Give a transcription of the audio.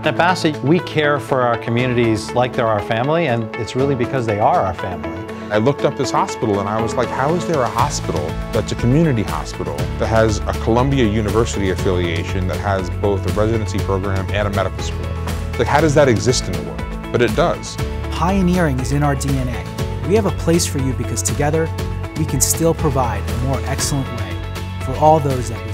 At Bassett, we care for our communities like they're our family, and it's really because they are our family. I looked up this hospital and I was like, how is there a hospital that's a community hospital that has a Columbia University affiliation, that has both a residency program and a medical school? Like, how does that exist in the world? But it does. Pioneering is in our DNA. We have a place for you because together, we can still provide a more excellent way for all those that we